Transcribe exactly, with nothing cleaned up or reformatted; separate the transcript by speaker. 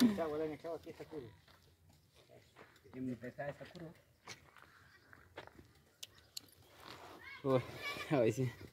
Speaker 1: Chao, Elena, chao, aquí está Sakura.
Speaker 2: Y me pesa esa curva.
Speaker 3: Uy, a ver si.